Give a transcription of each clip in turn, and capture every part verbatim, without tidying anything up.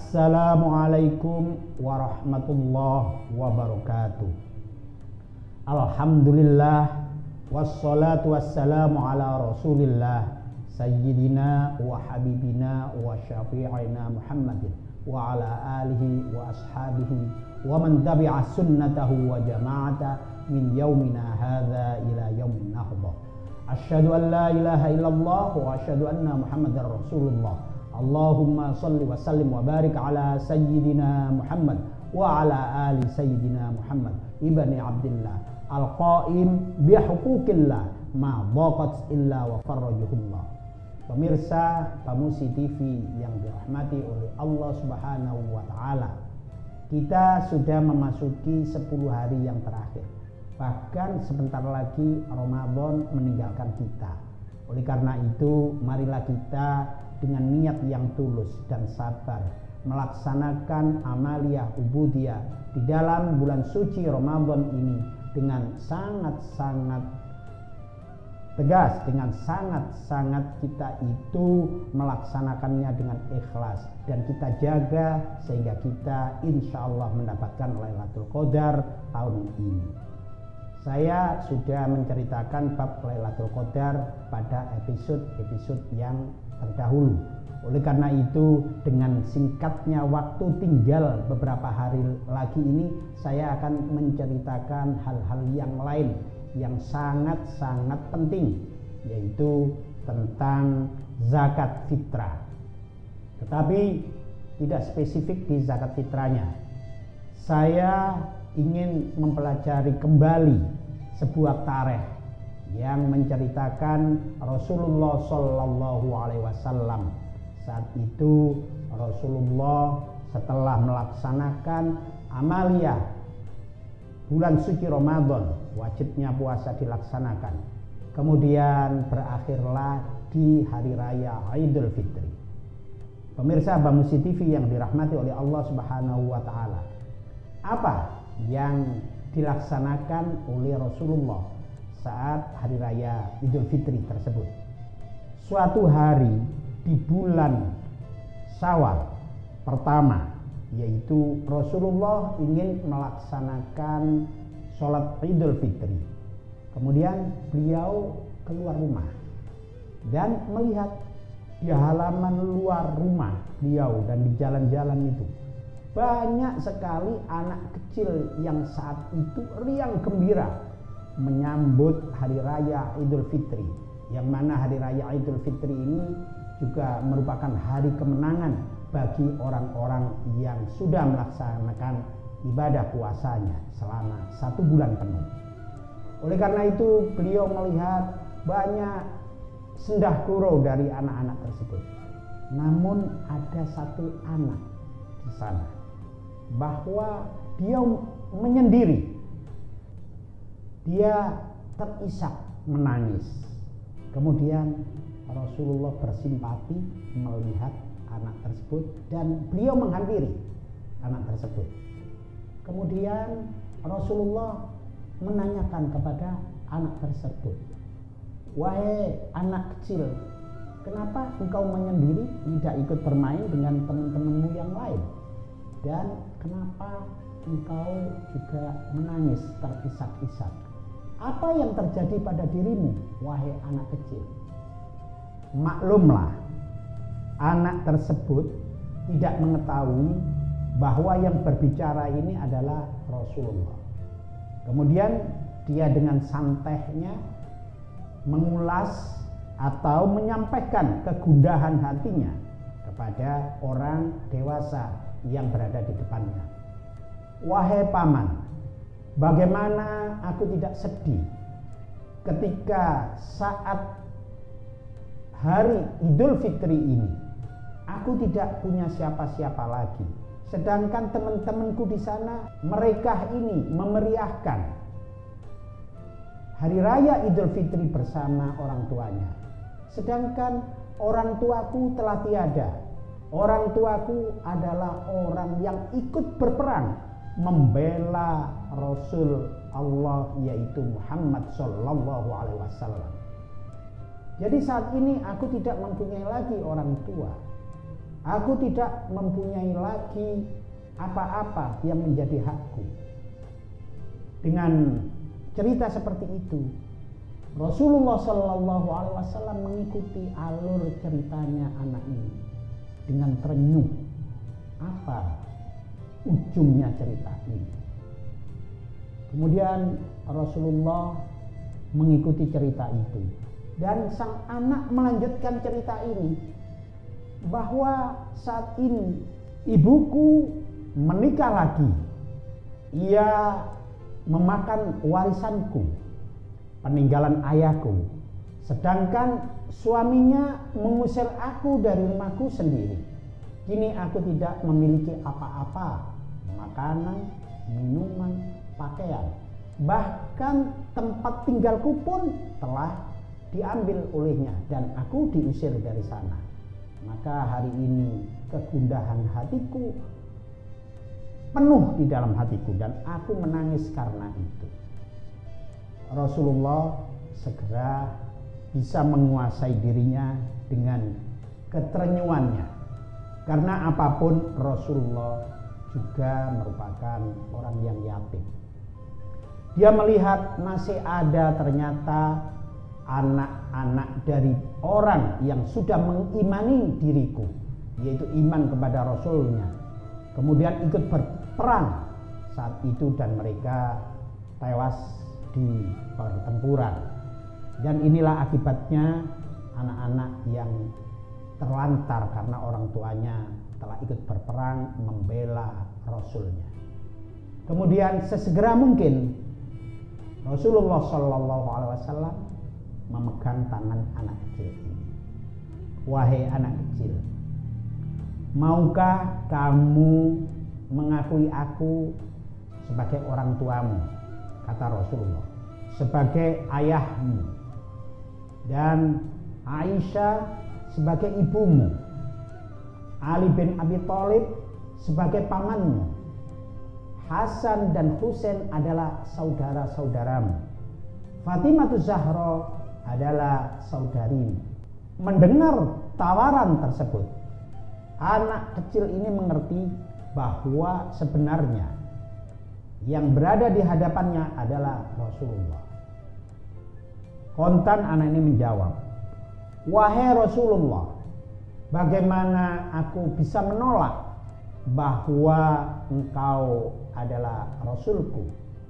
Assalamualaikum warahmatullahi wabarakatuh. Alhamdulillah wassalatu wassalamu ala rasulillah sayyidina wa habibina wa syafi'ina Muhammadin wa ala alihi wa ashabihi wa man tabi'a sunnatahu wa jama'ata min yaumina hadha ila yaumin nahdah. Asyhadu an la ilaha illallah wa asyhadu anna Muhammadar Rasulullah. Allahumma salli wa sallim wa barik ala sayyidina Muhammad wa ala ali sayyidina Muhammad ibni Abdillah al-qaim bihuquqillah ma dhaqat illa wa farrajuhullah. Pemirsa Pamusi T V yang dirahmati oleh Allah Subhanahu wa taala, kita sudah memasuki sepuluh hari yang terakhir. Bahkan sebentar lagi Ramadan meninggalkan kita. Oleh karena itu, marilah kita dengan niat yang tulus dan sabar melaksanakan amaliyah ubudiyah di dalam bulan suci Ramadan ini dengan sangat-sangat tegas, dengan sangat-sangat kita itu melaksanakannya dengan ikhlas, dan kita jaga sehingga kita insya Allah mendapatkan Lailatul Qadar tahun ini. Saya sudah menceritakan bab Lailatul Qadar pada episode-episode yang terdahulu. Oleh karena itu, dengan singkatnya waktu tinggal beberapa hari lagi ini, saya akan menceritakan hal-hal yang lain yang sangat-sangat penting, yaitu tentang zakat fitrah. Tetapi tidak spesifik di zakat fitrahnya. Saya ingin mempelajari kembali sebuah tarikh yang menceritakan Rasulullah Shallallahu Alaihi Wasallam. Saat itu Rasulullah setelah melaksanakan amaliyah bulan suci Ramadan, wajibnya puasa dilaksanakan, kemudian berakhirlah di hari raya Idul Fitri. Pemirsa Pamusi T V yang dirahmati oleh Allah Subhanahu wa taala, apa yang dilaksanakan oleh Rasulullah saat hari raya Idul Fitri tersebut? Suatu hari di bulan Syawal pertama, yaitu Rasulullah ingin melaksanakan sholat Idul Fitri. Kemudian beliau keluar rumah dan melihat di halaman luar rumah beliau dan di jalan-jalan itu banyak sekali anak kecil yang saat itu riang gembira menyambut hari raya Idul Fitri, yang mana hari raya Idul Fitri ini juga merupakan hari kemenangan bagi orang-orang yang sudah melaksanakan ibadah puasanya selama satu bulan penuh. Oleh karena itu, beliau melihat banyak sendah gurau dari anak-anak tersebut. Namun ada satu anak di sana bahwa dia menyendiri, dia terisak menangis. Kemudian Rasulullah bersimpati melihat anak tersebut dan beliau menghampiri anak tersebut. Kemudian Rasulullah menanyakan kepada anak tersebut, "Wahai anak kecil, kenapa engkau menyendiri, tidak ikut bermain dengan teman-temanmu yang lain? Dan kenapa engkau juga menangis terisak-isak? Apa yang terjadi pada dirimu, wahai anak kecil?" Maklumlah, anak tersebut tidak mengetahui bahwa yang berbicara ini adalah Rasulullah. Kemudian dia dengan santainya mengulas atau menyampaikan kegundahan hatinya kepada orang dewasa yang berada di depannya. "Wahai paman, bagaimana aku tidak sedih ketika saat hari Idul Fitri ini aku tidak punya siapa-siapa lagi, sedangkan teman-temanku di sana mereka ini memeriahkan hari raya Idul Fitri bersama orang tuanya, sedangkan orang tuaku telah tiada. Orang tuaku adalah orang yang ikut berperang membela Rasul Allah, yaitu Muhammad Sallallahu Alaihi Wasallam. Jadi saat ini aku tidak mempunyai lagi orang tua. Aku tidak mempunyai lagi apa-apa yang menjadi hakku. Dengan cerita seperti itu, Rasulullah Shallallahu Alaihi Wasallam mengikuti alur ceritanya anak ini dengan terenyuh. Apa ujungnya cerita ini? Kemudian Rasulullah mengikuti cerita itu, dan sang anak melanjutkan cerita ini, bahwa saat ini ibuku menikah lagi, ia memakan warisanku, peninggalan ayahku, sedangkan suaminya mengusir aku dari rumahku sendiri. Kini aku tidak memiliki apa-apa, makanan, minuman, pakaian, bahkan tempat tinggalku pun telah diambil olehnya dan aku diusir dari sana. Maka hari ini kegundahan hatiku penuh di dalam hatiku dan aku menangis karena itu. Rasulullah segera bisa menguasai dirinya dengan keterenyuhannya, karena apapun Rasulullah juga merupakan orang yang yatim. Dia melihat masih ada ternyata anak-anak dari orang yang sudah mengimani diriku, yaitu iman kepada Rasulnya, kemudian ikut berperang saat itu dan mereka tewas di pertempuran. Dan inilah akibatnya anak-anak yang terlantar karena orang tuanya telah ikut berperang membela Rasulnya. Kemudian sesegera mungkin Rasulullah Shallallahu Alaihi Wasallam memegang tangan anak kecil ini. Wahai anak kecil, maukah kamu mengakui aku sebagai orang tuamu? Kata Rasulullah, sebagai ayahmu, dan Aisyah sebagai ibumu, Ali bin Abi Thalib sebagai pamanmu, Hasan dan Husain adalah saudara-saudaramu, Fatimah Zahra adalah saudarimu. Mendengar tawaran tersebut, anak kecil ini mengerti bahwa sebenarnya yang berada di hadapannya adalah Rasulullah. Kontan anak ini menjawab, wahai Rasulullah, bagaimana aku bisa menolak bahwa engkau adalah Rasulku?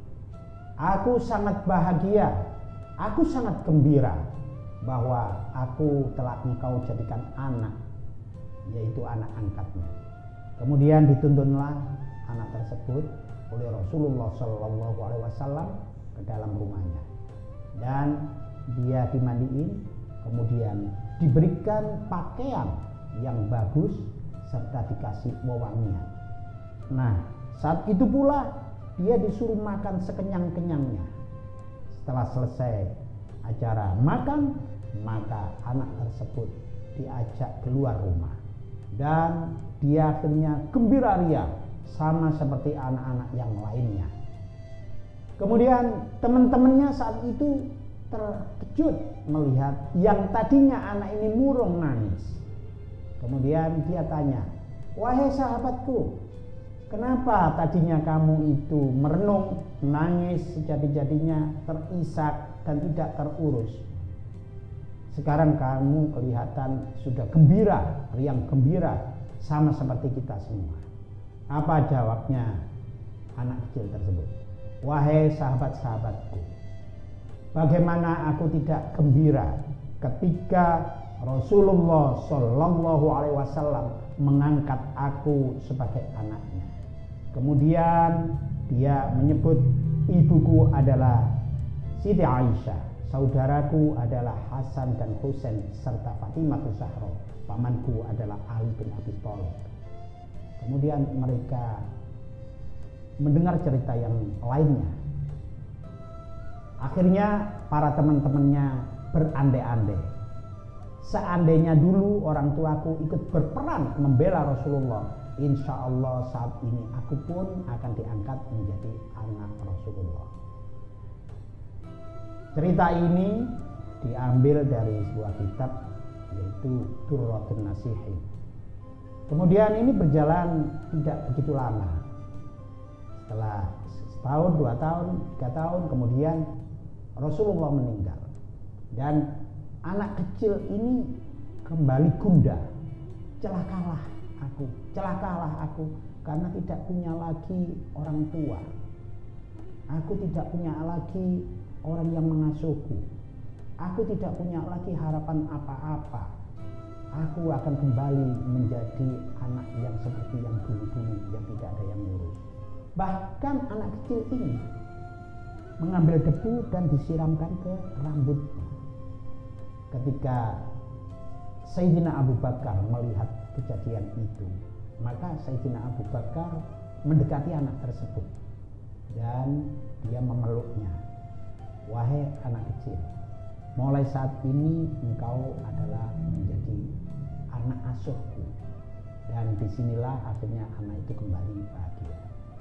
Aku sangat bahagia, aku sangat gembira bahwa aku telah engkau jadikan anak, yaitu anak angkatmu. Kemudian dituntunlah anak tersebut oleh Rasulullah Shallallahu Alaihi Wasallam ke dalam rumahnya, dan dia dimandiin, kemudian diberikan pakaian yang bagus serta dikasih wewangian. Nah, saat itu pula dia disuruh makan sekenyang-kenyangnya. Setelah selesai acara makan, maka anak tersebut diajak keluar rumah dan dia akhirnya gembira ria sama seperti anak-anak yang lainnya. Kemudian teman-temannya saat itu terkejut melihat yang tadinya anak ini murung nangis. Kemudian dia tanya, wahai sahabatku, kenapa tadinya kamu itu merenung, nangis sejadi-jadinya, terisak dan tidak terurus? Sekarang kamu kelihatan sudah gembira, riang gembira, sama seperti kita semua. Apa jawabnya anak kecil tersebut? Wahai sahabat-sahabatku, bagaimana aku tidak gembira ketika Rasulullah Shallallahu Alaihi Wasallam mengangkat aku sebagai anaknya. Kemudian dia menyebut ibuku adalah Siti Aisyah, saudaraku adalah Hasan dan Husain serta Fatimah Zahra, pamanku adalah Ali bin Abi Thalib. Kemudian mereka mendengar cerita yang lainnya. Akhirnya para teman-temannya berandai-andai, seandainya dulu orang tuaku ikut berperan membela Rasulullah, insya Allah saat ini aku pun akan diangkat menjadi anak Rasulullah. Cerita ini diambil dari sebuah kitab, yaitu Durratun Nasihin. Kemudian ini berjalan tidak begitu lama. Setelah setahun, dua tahun, tiga tahun, kemudian Rasulullah meninggal. Dan anak kecil ini kembali gundah. Celakalah aku, celakalah aku, karena tidak punya lagi orang tua. Aku tidak punya lagi orang yang mengasuhku. Aku tidak punya lagi harapan apa-apa. Aku akan kembali menjadi anak yang seperti yang dulu-dulu, yang tidak ada yang ngurus. Bahkan anak kecil ini mengambil debu dan disiramkan ke rambutnya. Ketika Sayyidina Abu Bakar melihat kejadian itu, maka Sayyidina Abu Bakar mendekati anak tersebut dan dia memeluknya. Wahai anak kecil, mulai saat ini engkau adalah menjadi anak asuhku, dan disinilah akhirnya anak itu kembali bahagia.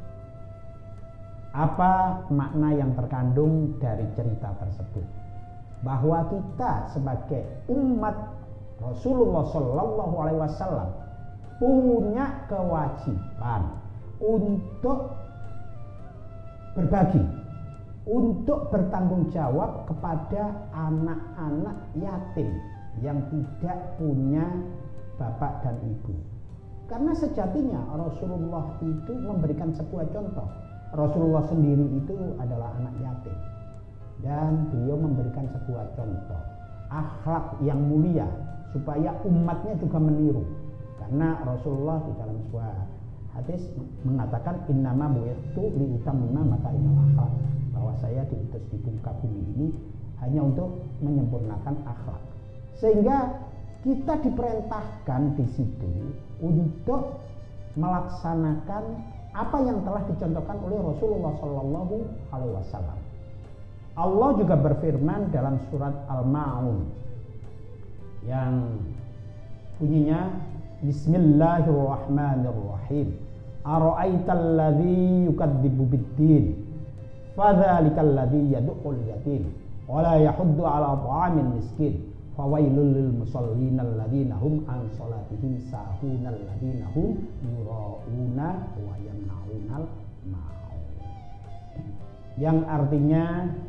Apa makna yang terkandung dari cerita tersebut? Bahwa kita sebagai umat Rasulullah Shallallahu Alaihi Wasallam punya kewajiban untuk berbagi, untuk bertanggung jawab kepada anak-anak yatim yang tidak punya bapak dan ibu. Karena sejatinya Rasulullah itu memberikan sebuah contoh. Rasulullah sendiri itu adalah anak yatim, dan beliau memberikan sebuah contoh akhlak yang mulia supaya umatnya juga meniru. Karena Rasulullah di dalam sebuah hadis mengatakan innama bu'itsu liutammima makarimal akhlak, bahwa saya diutus di muka bumi ini hanya untuk menyempurnakan akhlak. Sehingga kita diperintahkan di situ untuk melaksanakan apa yang telah dicontohkan oleh Rasulullah Shallallahu Alaihi Wasallam. Allah juga berfirman dalam surat Al-Ma'un yang bunyinya Bismillahirrahmanirrahim. Ara'aital ladzi yukadzibu biddin fadzalikal ladzi yad'ul yatim wa la yahuddu 'ala ta'amil miskin fawailul lil musallin alladzina hum an salatihim sahuna alladzina hum yura'una wa yamna'unal ma'un. Yang artinya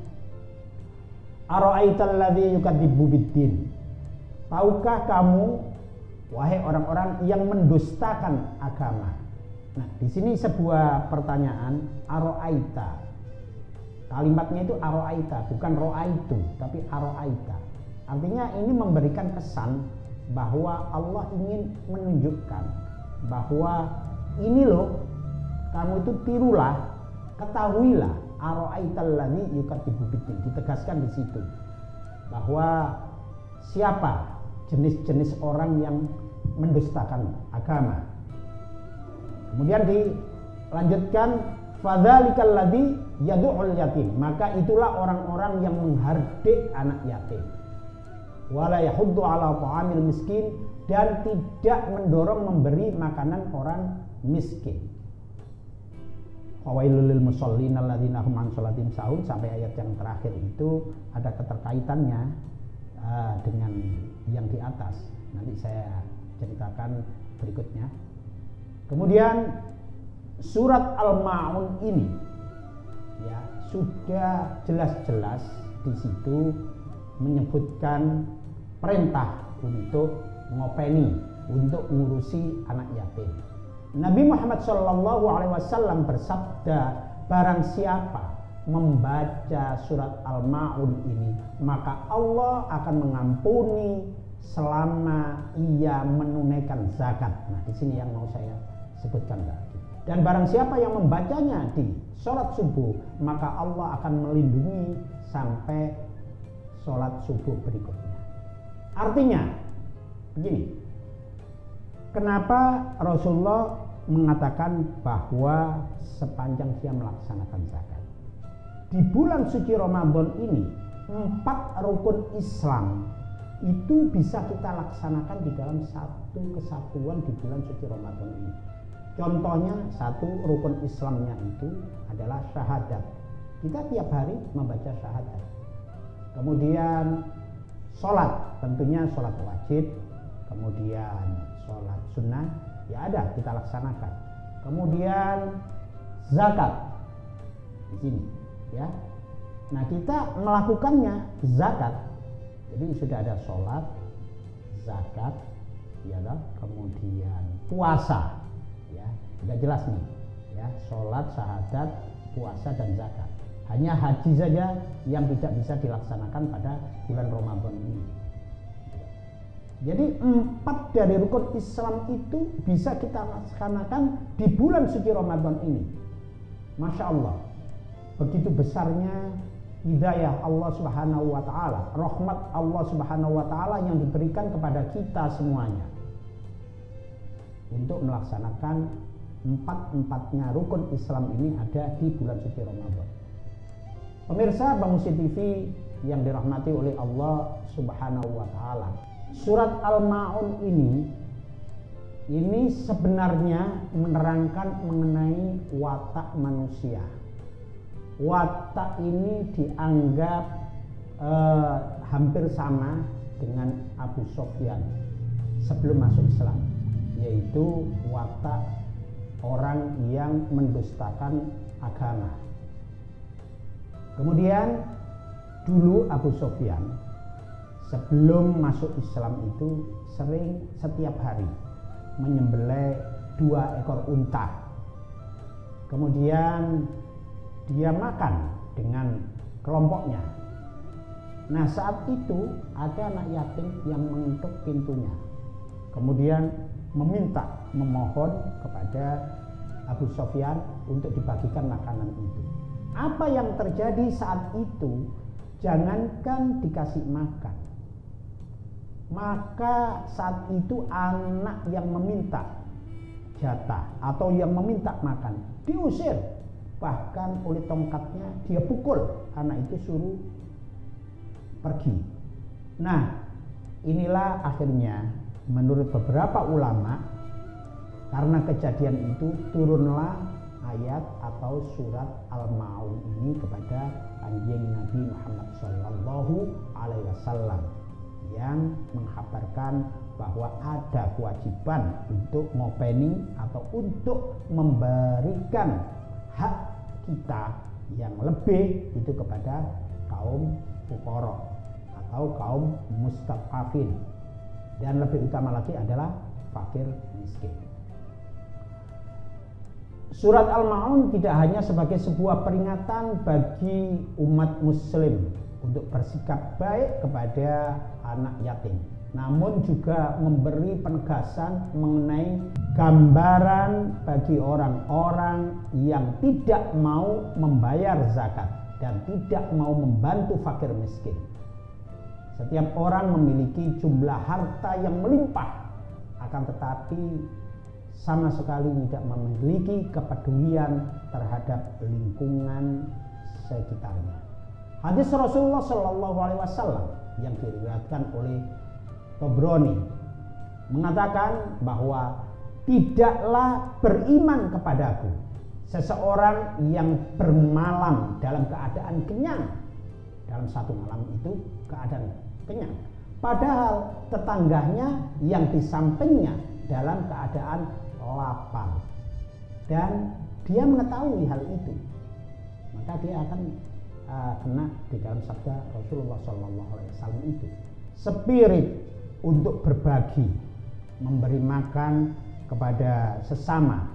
ara'aital ladzi yukadzibu biddin, tahukah kamu wahai orang-orang yang mendustakan agama? Nah, di sini sebuah pertanyaan, ara'aita. Kalimatnya itu ara'aita, bukan ro'aitu, tapi ara'aita. Artinya ini memberikan kesan bahwa Allah ingin menunjukkan bahwa ini loh, kamu itu tirulah, ketahuilah, ara'aital ladzi yukadzibu biddin. Ditegaskan di situ bahwa siapa jenis-jenis orang yang mendustakan agama. Kemudian dilanjutkan fadzalikal ladzi yad'ul yatim, maka itulah orang-orang yang menghardik anak yatim. Wala yahuddu 'ala ta'amil miskin, dan tidak mendorong memberi makanan orang miskin. Fawailul lil musallin alladzina hum an salatihim sahun, sampai ayat yang terakhir itu ada keterkaitannya uh, dengan yang di atas. Nanti saya ceritakan berikutnya. Kemudian surat Al-Ma'un ini ya sudah jelas-jelas di situ menyebutkan perintah untuk ngopeni, untuk ngurusi anak yatim. Nabi Muhammad shallallahu alaihi wasallam bersabda, barang siapa membaca surat Al-Ma'un ini, maka Allah akan mengampuni selama ia menunaikan zakat. Nah, di sini yang mau saya sebutkan tadi. Dan barang siapa yang membacanya di sholat subuh, maka Allah akan melindungi sampai sholat subuh berikutnya. Artinya begini, kenapa Rasulullah mengatakan bahwa sepanjang dia melaksanakan zakat? Di bulan suci Ramadan ini, empat rukun Islam itu bisa kita laksanakan di dalam satu kesatuan di bulan suci Ramadan ini. Contohnya, satu rukun Islamnya itu adalah syahadat. Kita tiap hari membaca syahadat. Kemudian sholat, tentunya sholat wajib, kemudian sholat sunnah, ya ada kita laksanakan. Kemudian zakat di sini, ya. Nah kita melakukannya zakat, jadi sudah ada sholat, zakat, ya toh? Kemudian puasa, ya sudah jelas nih, ya sholat, syahadat, puasa dan zakat. Hanya haji saja yang tidak bisa dilaksanakan pada bulan Ramadan ini. Jadi empat dari rukun Islam itu bisa kita laksanakan di bulan suci Ramadan ini. Masya Allah, begitu besarnya hidayah Allah Subhanahu wa Ta'ala, rahmat Allah Subhanahu wa Ta'ala yang diberikan kepada kita semuanya untuk melaksanakan empat-empatnya rukun Islam ini ada di bulan suci Ramadan. Pemirsa Bang Musi T V yang dirahmati oleh Allah Subhanahu wa Ta'ala, surat Al-Ma'un ini ini sebenarnya menerangkan mengenai watak manusia. Watak ini dianggap eh, hampir sama dengan Abu Sofyan sebelum masuk Islam, yaitu watak orang yang mendustakan agama. Kemudian dulu Abu Sofyan sebelum masuk Islam itu sering setiap hari menyembelih dua ekor unta. Kemudian dia makan dengan kelompoknya. Nah saat itu ada anak yatim yang mengetuk pintunya, kemudian meminta, memohon kepada Abu Sofyan untuk dibagikan makanan itu. Apa yang terjadi saat itu? Jangankan dikasih makan, maka saat itu anak yang meminta jatah atau yang meminta makan diusir, bahkan oleh tongkatnya dia pukul anak itu, suruh pergi. Nah inilah akhirnya menurut beberapa ulama, karena kejadian itu turunlah ayat atau surat Al-Ma'un ini kepada kanjeng Nabi Muhammad Shallallahu Alaihi Wasallam yang menghabarkan bahwa ada kewajiban untuk ngopeni atau untuk memberikan hak kita yang lebih itu kepada kaum fuqara atau kaum mustad'afin, dan lebih utama lagi adalah fakir miskin. Surat Al-Ma'un tidak hanya sebagai sebuah peringatan bagi umat muslim untuk bersikap baik kepada anak yatim, namun juga memberi penegasan mengenai gambaran bagi orang-orang yang tidak mau membayar zakat dan tidak mau membantu fakir miskin. Setiap orang memiliki jumlah harta yang melimpah, akan tetapi sama sekali tidak memiliki kepedulian terhadap lingkungan sekitarnya. Hadis Rasulullah Shallallahu Alaihi Wasallam yang diriwayatkan oleh Tobroni mengatakan bahwa tidaklah beriman kepadaku seseorang yang bermalam dalam keadaan kenyang, dalam satu malam itu keadaan kenyang, padahal tetangganya yang di sampingnya dalam keadaan lapar, dan dia mengetahui hal itu, maka dia akan uh, kena di dalam sabda Rasulullah Shallallahu Alaihi Wasallam itu. Spirit untuk berbagi, memberi makan kepada sesama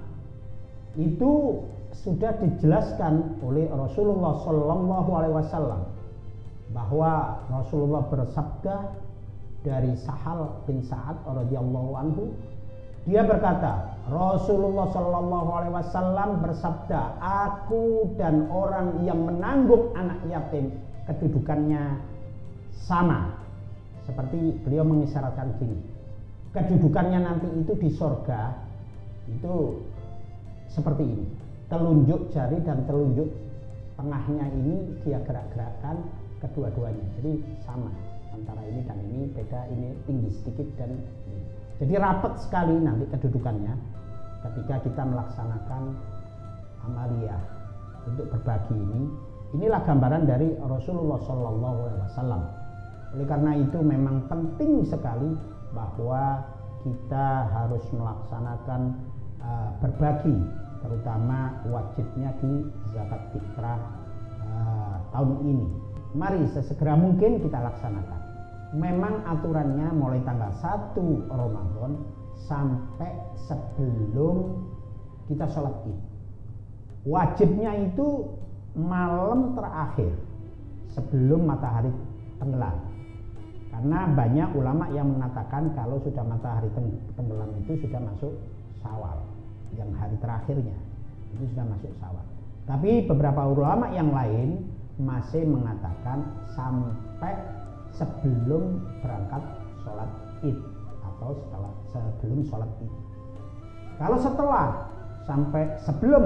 itu sudah dijelaskan oleh Rasulullah Shallallahu Alaihi Wasallam, bahwa Rasulullah bersabda dari Sahal bin Sa'ad radhiyallahu anhu, dia berkata, Rasulullah Shallallahu Alaihi Wasallam bersabda, aku dan orang yang menanggung anak yatim kedudukannya sama. Seperti beliau mengisyaratkan gini, kedudukannya nanti itu di sorga itu seperti ini, telunjuk jari dan telunjuk tengahnya ini dia gerak-gerakkan kedua-duanya, jadi sama antara ini dan ini, beda ini tinggi sedikit dan ini. Jadi rapat sekali nanti kedudukannya ketika kita melaksanakan amaliyah untuk berbagi ini. Inilah gambaran dari Rasulullah Shallallahu Alaihi Wasallam. Oleh karena itu memang penting sekali bahwa kita harus melaksanakan uh, berbagi, terutama wajibnya di zakat fitrah uh, tahun ini. Mari sesegera mungkin kita laksanakan. Memang aturannya mulai tanggal satu Ramadan sampai sebelum kita sholat Id. Wajibnya itu malam terakhir sebelum matahari tenggelam. Karena banyak ulama yang mengatakan kalau sudah matahari tenggelam itu sudah masuk Syawal, yang hari terakhirnya itu sudah masuk Syawal. Tapi beberapa ulama yang lain masih mengatakan sampai sebelum berangkat sholat Id atau setelah sebelum sholat Id. Kalau setelah sampai sebelum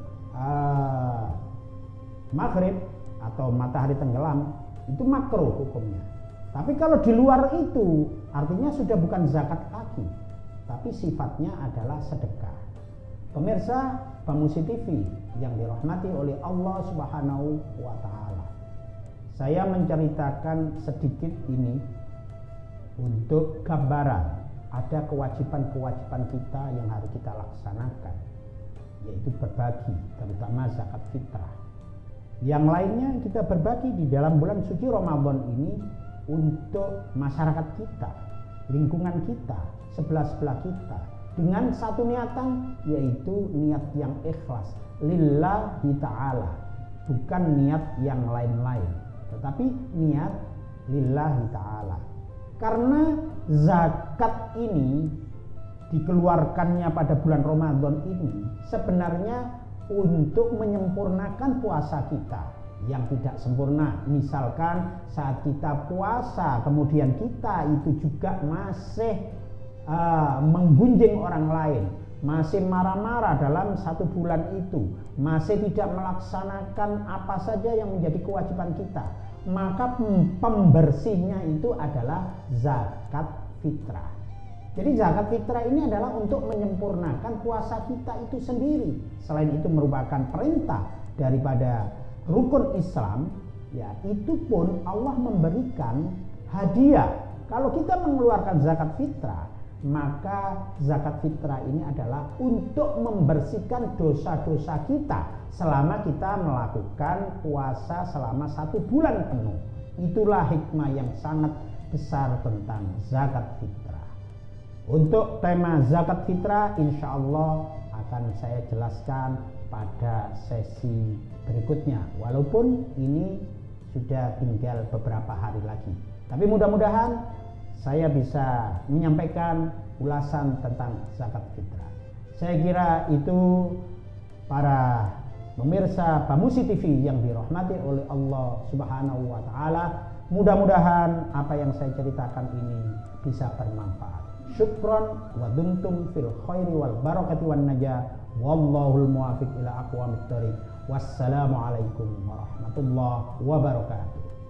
uh, maghrib atau matahari tenggelam itu makruh hukumnya. Tapi kalau di luar itu artinya sudah bukan zakat lagi, tapi sifatnya adalah sedekah. Pemirsa Bamusi T V yang dirahmati oleh Allah Subhanahu wa Ta'ala, saya menceritakan sedikit ini untuk gambaran ada kewajiban-kewajiban kita yang harus kita laksanakan, yaitu berbagi, terutama zakat fitrah. Yang lainnya kita berbagi di dalam bulan suci Ramadan ini untuk masyarakat kita, lingkungan kita, sebelah-sebelah kita, dengan satu niatan, yaitu niat yang ikhlas lillahi ta'ala, bukan niat yang lain-lain, tetapi niat lillahi ta'ala. Karena zakat ini dikeluarkannya pada bulan Ramadan ini sebenarnya untuk menyempurnakan puasa kita yang tidak sempurna. Misalkan saat kita puasa kemudian kita itu juga masih uh, menggunjing orang lain, masih marah-marah dalam satu bulan itu, masih tidak melaksanakan apa saja yang menjadi kewajiban kita, maka pembersihnya itu adalah zakat fitrah. Jadi zakat fitrah ini adalah untuk menyempurnakan puasa kita itu sendiri. Selain itu merupakan perintah daripada rukun Islam, ya itu pun Allah memberikan hadiah. Kalau kita mengeluarkan zakat fitrah, maka zakat fitrah ini adalah untuk membersihkan dosa-dosa kita selama kita melakukan puasa selama satu bulan penuh. Itulah hikmah yang sangat besar tentang zakat fitrah. Untuk tema zakat fitrah insya Allah akan saya jelaskan pada sesi berikutnya, walaupun ini sudah tinggal beberapa hari lagi, tapi mudah-mudahan saya bisa menyampaikan ulasan tentang zakat fitrah. Saya kira itu para pemirsa Bamusi T V yang dirahmati oleh Allah Subhanahu wa Ta'ala. Mudah-mudahan apa yang saya ceritakan ini bisa bermanfaat. Syukron wa dumtum fil khairi wal barakati wan najah. Wallahul muwafiq ila aqwamit thoriq. Wassalamualaikum warahmatullahi wabarakatuh.